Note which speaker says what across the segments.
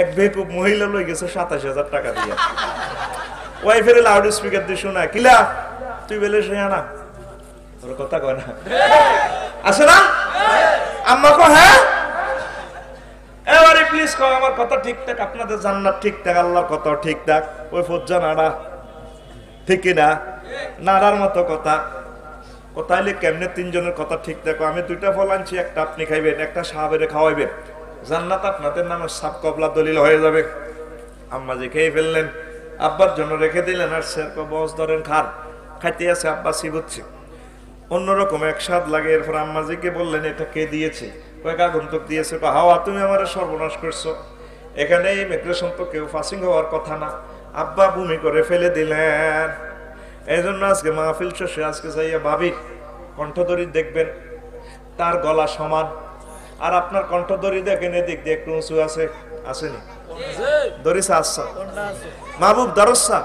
Speaker 1: বেকুব মহিলা লই গেছে ২৭,০০০ টাকা দিয়ে। ওয়াইফের লাউড স্পিকার দিয়ে শোনা, কিলা তুই বেলে না তোর কথা কয় না আছে না? আম্মা কো হ্যাঁ, এবারে প্লিজ কও আমার কথা ঠিকঠাক, আপনাদের জান্নাত ঠিকঠাক, আল্লাহর কথা ঠিকঠাক, ওই ফজ্জা নাড়া ঠিক না নাড়ার মতো কথা কোথাইলে কেমনে তিনজনের কথা ঠিক থাকো। আমি 2টা ফল আনছি, একটা আপনি খাইবেন, একটা সাহাবের খাওয়াইবেন, জান্নাত আপনাদের নামে সাব কবলা দলিল হয়ে যাবে। আম্মা যে খেয়ে ফেললেন, আব্বার জন্য রেখে দিলেন, আর স্যার বস ধরেন খান, খাইতে আছে আব্বা সিবুচ্ছে অন্যরকম এক স্বাদ লাগে। এরপর আম্মাজিকে বললেন এটা কে দিয়েছে? কয়েক আগন্তুক দিয়েছে। হাওয়া তুমি আমার সর্বনাশ করছো, এখানে ইমিগ্রেশন তো কেউ পাসিং হওয়ার কথা না, আব্বা ভূমি করে ফেলে দিলেন। এই জন্য আজকে মাহফিল শেষে আজকে যাইয়া ভাবির কণ্ঠধরি দেখবেন তার গলা সমান, আর আপনার কণ্ঠধরি দেখেন এদিক দিয়ে একটু উঁচু আছে, আসেনি দরিসা আসছা মাহবুব দরসা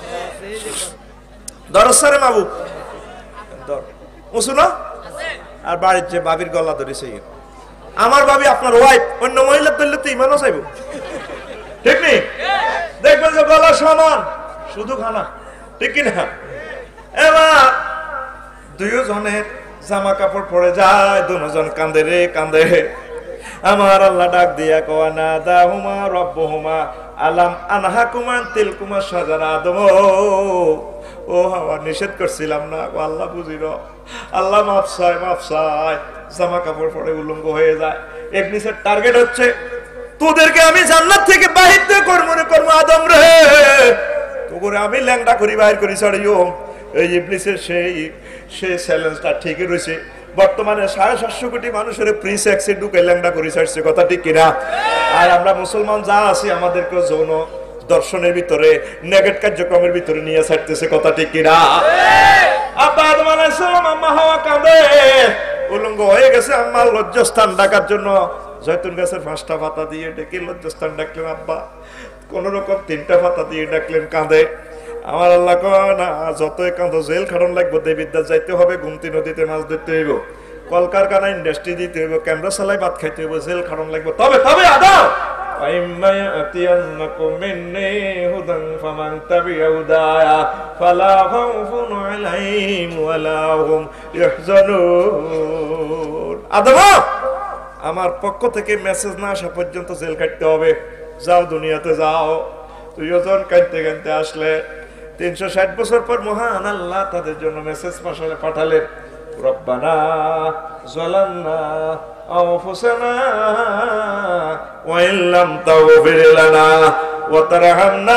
Speaker 1: দরসা রে মাহবুব উঁচু না, আর বাড়ির যে ভাবির গলা ধরেছে আমার ভাবি আপনার ওয়াইফ, অন্য মহিলার ধরলে তো ইমানও চাইব, ঠিক নেই? দেখবেন যে গলা সমান, শুধু খানা, ঠিক কিনা? এবার দুজনের জামা কাপড় পরে যায়, দুজন কান্দে রে কান্দে। আমার আল্লাহ ডাক দিয়া কওয়া না দাহুমা রব্বুহুমা আলাম আনহাকুমা তিলকুমা শাজারা আদম, ও হাওয়া নিষেধ করছিলাম না আল্লাহ বুঝির, আল্লাহ মাফ চায়, জামা কাপড় পরে উলঙ্গ হয়ে যায়। ইবলিসের টার্গেট হচ্ছে তোদেরকে আমি জান্নাত থেকে বাহির করবো আদম রে, তোরে আমি ল্যাংড়া করি বাহির করি ছাড়িও। এই ইবলিসের সেই চ্যালেঞ্জটা ঠিকই রয়েছে। বর্তমানে 750 কোটি মানুষের প্রি সেক্সে ঢুকে ল্যাংড়া করে ছাড়ছে, কথা ঠিক কিনা? আর আমরা মুসলমান যা আছি আমাদেরকে যৌন দর্শনের ভিতরে নেগেট কার্যক্রমের ভিতরে নিয়ে ছাড়তেছে, কথা ঠিক কিনা? আব্বা আদম আলাইহিস সালাম আম্মা হাওয়া কাঁদে, উলঙ্গ হয়ে গেছে। আম্মা লজ্জাস্থান ডাকার জন্য জয়তুন গাছের 5টা পাতা দিয়ে ডেকে লজ্জাস্থান ডাকলেন। আব্বা কোন রকম 3টা পাতা দিয়ে ডাকলেন, কাঁদে। আমার আল্লাহ কয় না যতই কাঁদো জেল খাটন লাগবো, দেবিদ্যা যাইতে হবে, গুমতি নদীতে মাছ ধরতে হইব, কলকারখানা ইন্ডাস্ট্রি দিতে হইব, ক্যামেরা চালাই ভাত খাইতে হইব, জেল খাটন লাগবো। তবে আদম আদম আমার পক্ষ থেকে মেসেজ না আসা পর্যন্ত জেল কাটতে হবে, যাও দুনিয়াতে যাও। দুজন কাঁদতে কাঁদতে আসলে 360 বছর পর মহান আল্লাহ তাদের জন্য মেসেজ পাঠালেন, রব্বানা যালামনা আনফুসানা ওয়া ইল্লাম তাগফির লানা ওয়া তারহামনা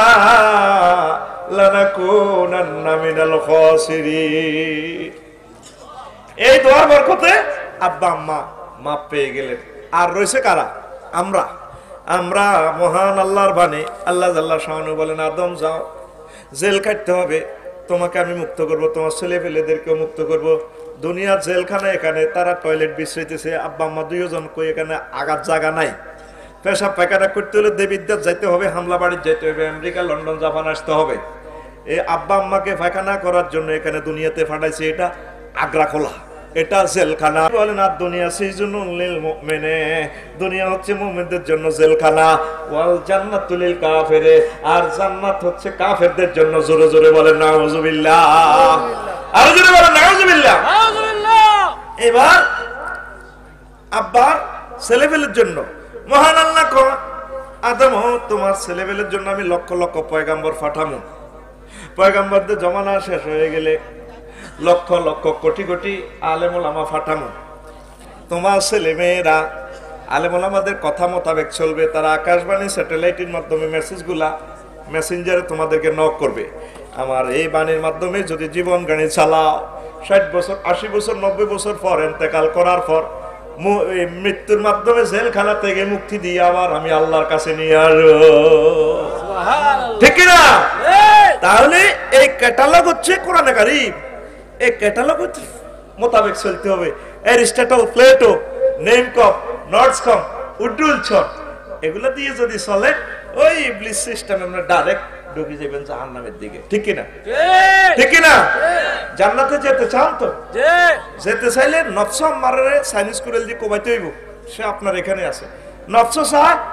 Speaker 1: লানাকুনান্না মিনাল খাসিরিন। এই দোয়ার বরকতে আব্বা আম্মা মাপ পেয়ে গেলেন। আর রয়েছে কারা? আমরা মহান আল্লাহর বাণী। আল্লাহ জাল্লা শাআনু বলেন, আদম যাও, জেল কাটতে হবে, তোমাকে আমি মুক্ত করব, তোমার ছেলে পেলেদেরকেও মুক্ত করব। দুনিয়ার জেলখানা, এখানে তারা টয়লেট বিছাইতেছে, আব্বা আম্মা দুইজন কই এখানে আঘাত জায়গা নাই, পেশাব পায়খানা করতে হলে দেবিদ্যাত যাইতে হবে, হামলা বাড়ির যাইতে হবে, আমেরিকা লন্ডন জাপান আসতে হবে। এই আব্বা আম্মাকে পায়খানা করার জন্য এখানে দুনিয়াতে পাঠাইছে, এটা আগ্রা খোলা, এটা জেলখানা। বলেন আর দুনিয়া সিজনুল লিল মুমিনে, দুনিয়া হচ্ছে মুমিনদের জন্য জেলখানা, ওয়াল জান্নাতুল লিল কাফিরে, আর জান্নাত হচ্ছে কাফেরদের জন্য। জোরে জোরে বলেন নাউযুবিল্লাহ, আর জোরে বলেন নাউযুবিল্লাহ। এবার আব্বার ছেলেবেলের জন্য মহান আল্লাহ কয়, আদম তোমার ছেলেবেলের জন্য আমি লক্ষ লক্ষ পয়গাম্বর পাঠামু। পয়গাম্বরদের জমানা শেষ হয়ে গেলে লক্ষ লক্ষ কোটি কোটি আলেম ওলামা ফাটামু। তোমার ছেলে মেয়েরা আলেম ওলামাদের কথা মোতাবেক চলবে, তারা আকাশবাণী স্যাটেলাইটের মাধ্যমে মেসেঞ্জারে তোমাদেরকে নক করবে। আমার এই বাণীর মাধ্যমে যদি জীবন গাড়ি চালাও, 60 বছর 80 বছর 90 বছর পর ইন্তেকাল করার পর মৃত্যুর মাধ্যমে জেলখানা থেকে মুক্তি দিয়ে আবার আমি আল্লাহর কাছে নিয়ে আসবো, ঠিক না? তাহলে এই ক্যাটালগ হচ্ছে কোরআনে কারীম, এই ক্যাটালগ মোতাবেক চলতে হবে। অ্যারিস্টটল, প্লেটো, নেমকম, নর্ডসকম, উড্রুলছন, এগুলো দিয়ে যদি চলে ওই ইবলিস সিস্টেমে আমরা ডাইরেক্ট ঢুকে যাবেন জাহান্নামের দিকে, ঠিক কিনা? ঠিক কিনা? জান্নাতে যেতে চান তো? যেতে চাইলে নফস মারারে সাইনিস কুরেল দিয়ে কমাইতে হইব, সে আপনার এখানে আছে। নফস চায়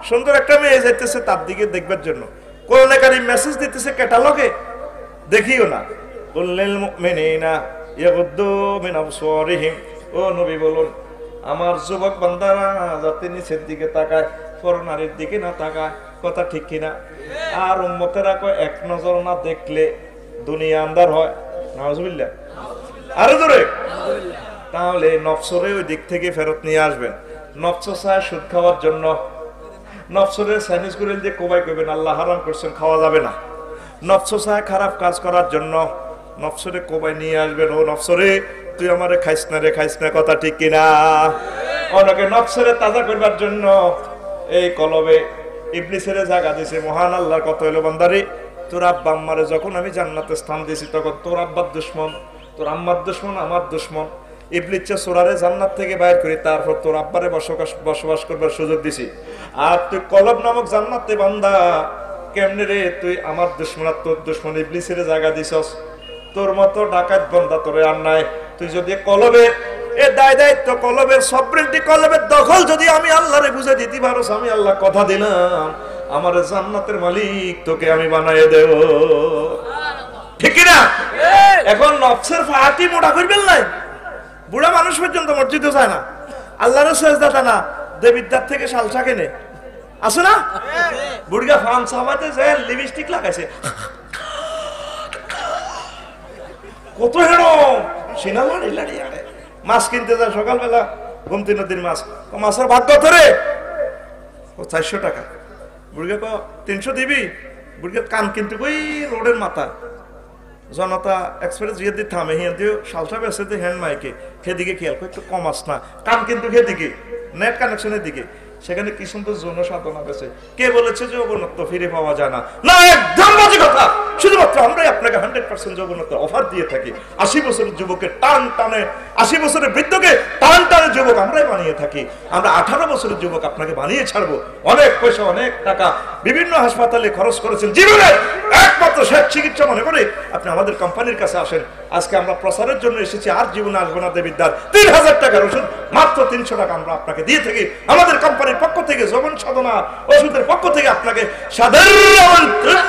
Speaker 1: সুন্দর একটা মেয়ে যাইতেছে তার দিকে দেখবার জন্য, কোরআনে কারীম মেসেজ দিতেছে ক্যাটালগে, দেখিও না। কুল্লিল মুমিনিনা ইয়াগুদ্দু মিন আবসারিহিম, ও নবী বলুন আমার যুবক বান্দারা যাতে নিচের দিকে তাকায়, পরনারীর দিকে না তাকায়। কথা ঠিক কিনা? আর উম্মতেরা কয় এক নজর না দেখলে দুনিয়া আন্দার হয়। নাউজুবিল্লাহ, আরো জোরে। তাহলে নফসরে ওই দিক থেকে ফেরত নিয়ে আসবেন। নফস চায় সুদ খাওয়ার জন্য, নফসরের সাইনিস করে যে কোবাই করবেন আল্লাহ হারাম করছেন, খাওয়া যাবে না। নফস চায় খারাপ কাজ করার জন্য, নফসরে কোবাই নিয়ে আসবেন, ও নফসরে তুই আমারে খাইস না রে, খাইস না। কথা ঠিক কিনা? অনেকে নফসরে তাজা করবার জন্য এই কলবে ইবলিসের জায়গা দিছে। মহান আল্লাহর কথা হলো, বান্দারে তোর আব্বা আম্মারে যখন আমি জান্নাতে স্থান দিয়েছি তখন তোর আব্বার দুশ্মন, তোর আম্মার দুশ্মন, আমার দুশ্মন। ইবলিসে সোরারে জান্নাত থেকে বাইর করি, তারপর তোর আব্বারে বসবাস করবার সুযোগ দিছি। আর তুই কলব নামক জান্নাতে বান্দা কেমনে রে তুই আমার দুশ্মন আর তোর দুশ্মন ইবলিসের জায়গা দিছস। তোর মতো ডাকাত বান্দা তোরে আর নাই। তুই যদি কলবের এ দায়িত্ব, কলবের সবরেন্টি, কলবের দখল যদি আমি আল্লাহরে বুঝে দিতে পারোস, আমি আল্লাহ কথা দিলাম আমার জান্নাতের মালিক তোকে আমি বানায় দেব। ঠিক না? এখন নফসের ফাঁকি মোটা করবেন নাই। বুড়া মানুষ পর্যন্ত মসজিদে যায় না, আল্লাহর সেজদাটা না দেবিদ্যার থেকে শালসা কেনে, আছে না? বুড়িয়া ফান সাবাতে যায় লিপস্টিক লাগাইছে, কত হেড়ো সিনা লাড়ি লাড়ি আরে। মাছ কিনতে যায় সকালবেলা, গোমতী নদীর মাছ, মাছের ভাগ্য ধরে ও 400 টাকা। বুড়িয়া কো 300 দিবি। বুড়িয়া কান কিন্তু ওই রোডের মাথা জনতা এক্সপ্রেস দিয়ে থামে, হিয়া দিয়ে শালসা বেসে দিয়ে হ্যান্ড মাইকে সেদিকে খেয়াল করে একটু কম আস না, কান কিন্তু সেদিকে নেট কানেকশনের দিকে। সেখানে কি সুন্দর যৌন সাধনা বেছে। কে বলেছে যে যৌবনত্ব ফিরে পাওয়া যায় না? না, একদম বাজে কথা। শুধুমাত্র আমরাই আপনাকে 100% যৌবনত্ব অফার দিয়ে থাকি। 80 বছরের যুবকের টান টানে, 80 বছরের বৃদ্ধকে টান টানে যুবক আমরাই বানিয়ে থাকি। আমরা 18 বছরের যুবক আপনাকে বানিয়ে ছাড়বো। অনেক পয়সা, অনেক টাকা বিভিন্ন হাসপাতালে খরচ করেছেন, জীবনে একমাত্র শেষ চিকিৎসা মনে করে আপনি আমাদের কোম্পানির কাছে আসেন। আজকে আমরা প্রচারের জন্য এসেছি, আর জীবনে আসবো না দেবিদ্যার। 3000 টাকার ওষুধ মাত্র 300 টাকা আমরা আপনাকে দিয়ে থাকি। আমাদের কোম্পানির পক্ষ থেকে যৌবন সাধনা ওষুধের পক্ষ থেকে আপনাকে সাধারণ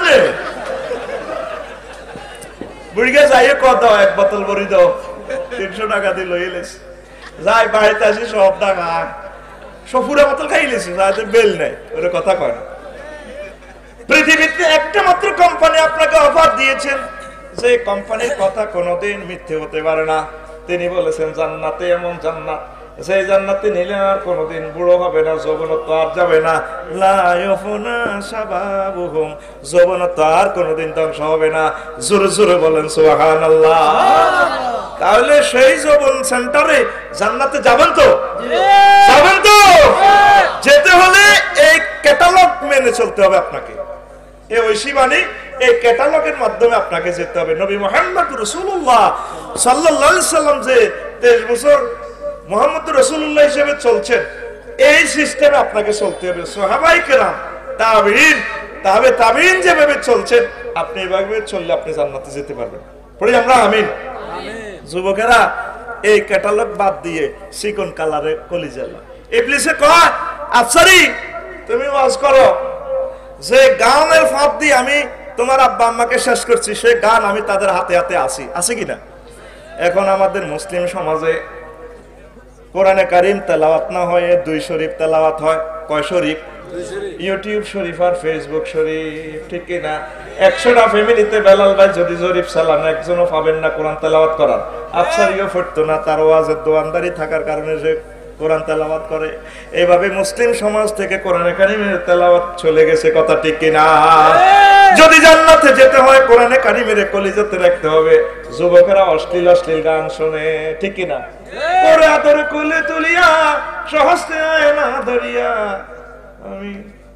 Speaker 1: বুড়িকে যাইয়ে কত এক বোতল ভরি দাও, 300 টাকা দিয়ে লইলেস যাই বাড়িতে আসি সব টাকা সফুরা বোতল খাইলেছি, যাইতে বেল নাই, ওরা কথা কয় না। পৃথিবীতে একটা মাত্র কোম্পানি আপনাকে অফার দিয়েছেন, যে কোম্পানির কথা কোনোদিন মিথ্যে হতে পারে না। তিনি বলেছেন জান্নাতে এমন জান্নাত, সেই জান্নাতে নিলে আর কোনোদিন বুড়ো হবে না, যৌবনত্ব আর যাবে না। লা ইয়াফুনা শাবাবুহুম, যৌবনত্ব আর কোনোদিন ধ্বংস হবে না। জোরে জোরে বলেন সুবহানাল্লাহ। তাহলে সেই যৌবন সেন্টারে জান্নাতে যাবেন তো? যাবেন তো? যেতে হলে এই ক্যাটালগ মেনে চলতে হবে আপনাকে। এই ঐশী বাণী, এই ক্যাটালগের মাধ্যমে আপনাকে যেতে হবে। নবী মুহাম্মদ রাসূলুল্লাহ সাল্লাল্লাহু আলাইহি সাল্লাম যে 23 বছর মুহাম্মদ রাসূলুল্লাহ হিসেবে চলছেন, এই সিস্টেমে আপনাকে চলতে হবে। সাহাবায়ে কেরাম, তাবেঈন, তাবেঈন যেভাবে চলছেন আপনি এভাবে চললে আপনি জান্নাতে যেতে পারবেন। পড়ি আমরা আমিন। যুবকেরা এই ক্যাটালগ বাদ দিয়ে চিকন কালারে কলিজা ইবলিসে কয়, আফসারি তুমি ওয়াজ করো, যে গানের ফাঁদ দিয়ে আমি তোমার আব্বা আম্মাকে শেষ করছি, সেই গান আমি তাদের হাতে হাতে আসি, আছে কিনা? এখন আমাদের মুসলিম সমাজে কোরআনে কারীম তেলাওয়াত না হয়, 2 শরীফ তেলাওয়াত হয়। কয় শরীফ? ইউটিউব শরীফ আর ফেসবুক শরীফ, ঠিক কিনা? 100টা ফ্যামিলিতে বেলাল ভাই যদি শরীফ চালান, একজনও পাবেন না কোরআন তেলাওয়াত করার। আফসারিও পড়তো না, তার ওয়াজের দোয়ানদারি থাকার কারণে সে কোরআন তেলাওয়াত করে। এইভাবে মুসলিম সমাজ থেকে কোরআনে কারীমের তেলাওয়াত চলে গেছে। কথা ঠিক কিনা? যদি জান্নাতে যেতে হয় কোরআনে কারীমের কলিজাতে রাখতে হবে। যুবকেরা অশ্লীল অশ্লীল গান শুনে, ঠিক কিনা? ওরে আদর কোলে তুলিয়া সহস্তে আয় না ধরিয়া, আমি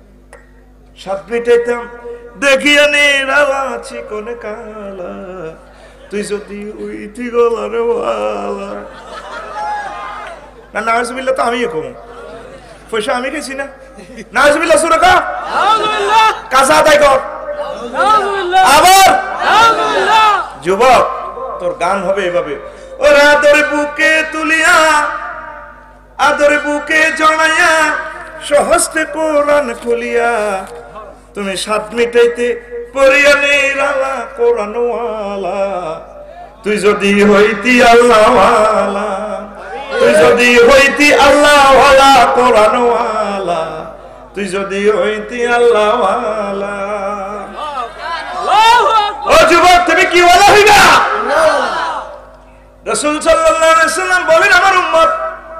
Speaker 1: সাত মিটাইতাম দেখিয়া নিরালা চিকনে কালা, তুই যদি উইথি গলারে ওয়ালা। না নাউজুবিল্লাহ তো আমিও কম পয়সা আমি গেছি না। নাউজুবিল্লাহ সুরাকা কাজা আদায় কর আবার। যুবক তোর গান হবে এভাবে, ওরা আদরে বুকে তুলিয়া, আদরে বুকে জড়াইয়া সহস্তে কোরআন খুলিয়া তুমি সাত মিটাইতে পড়িয়া নিরালা কোরআনওয়ালা তুই যদি হইতি আল্লাহওয়ালা তুই যদি হইতি আল্লাহওয়ালা কোরআনওয়ালা তুই যদি হইতি আল্লাহওয়ালা ও যুবক তুমি কি ওয়ালা হইবা রাসূল সাল্লাল্লাহু আলাইহি সাল্লাম বলেন আমার উম্মত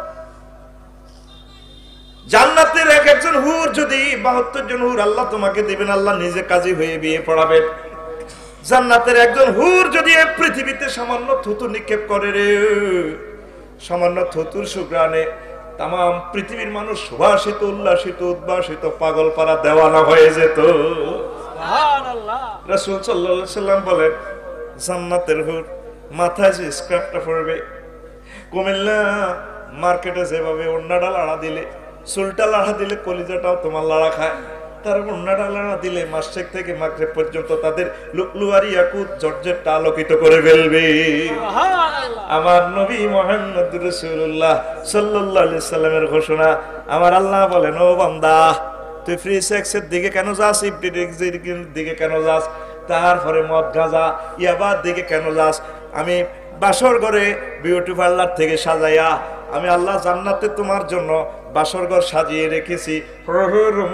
Speaker 1: জান্নাতের একজন হুর যদি 72 জন হুর আল্লাহ তোমাকে দিবেন আল্লাহ নিজে কাজী হয়ে বিয়ে পড়াবেন জান্নাতের একজন হুর যদি এই পৃথিবীতে সামান্য থুতু নিক্ষেপ করে রে সামান্য থুতুর সুঘ্রাণে তাম পৃথিবীর মানুষ সুভাষিত উল্লাসিত উদ্ভাসিত পাগল পারা দেওয়ানা হয়ে যেত সুবহানাল্লাহ রাসূল সাল্লাল্লাহু আলাইহি সাল্লাম বলেন জান্নাতের হুর মাথায় যে স্ক্র্যাপটা পড়বে কুমিল্লা মার্কেটে যেভাবে ওন্নাটা লাড়া দিলে চুলটা লাড়া দিলে কলিজাটাও তোমার লাড়া খায় তার ওন্নাটা লাড়া দিলে মাসেক থেকে মাগরিব পর্যন্ত তাদের লুকলুয়ারি ইয়াকুত জর্জেটটা আলোকিত করে ফেলবে সুবহানাল্লাহ আমার নবী মুহাম্মদ রাসূলুল্লাহ সাল্লাল্লাহু আলাইহি সাল্লামের ঘোষণা আমার আল্লাহ বলেন ও বান্দা তুই ফ্রি সেক্সের দিকে কেন যাস ইফটিজির দিকে কেন যাস তারপরে মদ গাঁজা ইয়াবার দিকে কেন যাস আমি বাসর ঘরে বিউটি পার্লার থেকে সাজাইয়া আমি আল্লাহ জান্নাতে তোমার জন্য বাসর ঘর সাজিয়ে রেখেছি হুরুম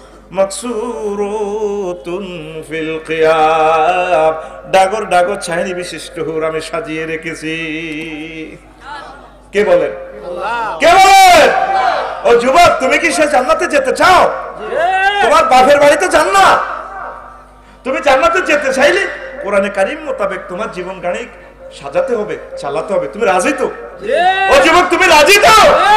Speaker 1: মাকসুরুতুন ফিল কিয়াব ডাগর ডাগর ছাইনি বিশিষ্ট হুর আমি সাজিয়ে রেখেছি কে বলেন আল্লাহ কে বলেন ও যুবক তুমি কি সে জান্নাতে যেতে চাও তোমার বাপের বাড়িতে জান্নাত তুমি জান্নাতে যেতে চাইলে কোরআনে কারীম মোতাবেক তোমার জীবন গাড়ি সাজাতে হবে চালাতে হবে তুমি রাজি তো ও যুবক তুমি রাজি তো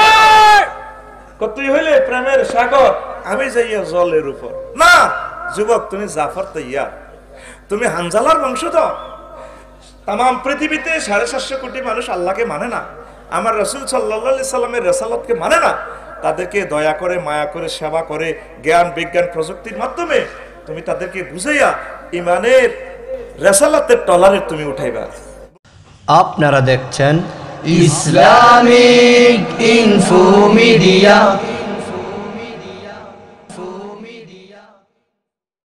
Speaker 1: কতই হইলে প্রেমের সাগর আমি যাইয়া জলের উপর না যুবক তুমি জাফর তৈয়ার তুমি হানজালার বংশধর তাম পৃথিবীতে 750 কোটি মানুষ আল্লাহকে মানে না আমার রাসূল সাল্লাল্লাহু আলাইহি সাল্লামের রিসালাতকে মানে না তাদেরকে দয়া করে মায়া করে সেবা করে জ্ঞান বিজ্ঞান প্রযুক্তির মাধ্যমে তুমি তাদেরকে বুঝাইয়া ঈমানের রিসালাতের টলারে তুমি উঠাইবা
Speaker 2: আপনারা দেখছেন ইসলামিক ইনফো মিডিয়া।